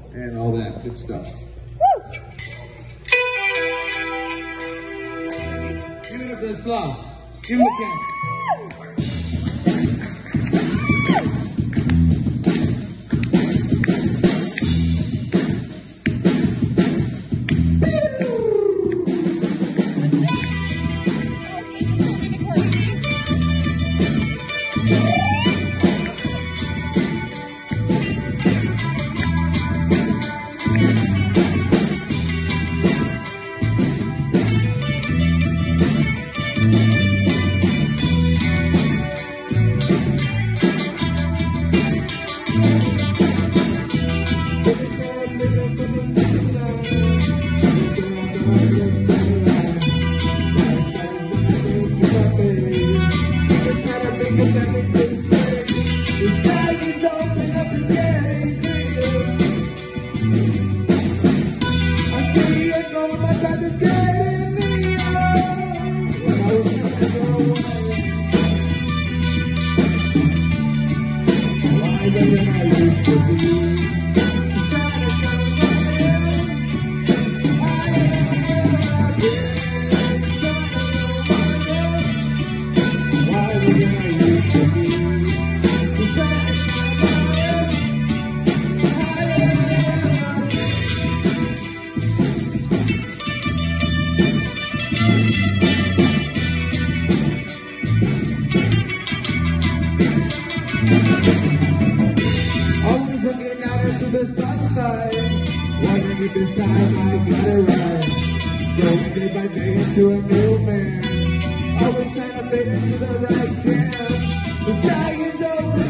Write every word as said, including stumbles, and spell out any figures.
and all that good stuff. Give it up to the Slav. Give him a can. This time I got it right. Going day by day into a new man. Always trying to fit into the right jam. The sky is open.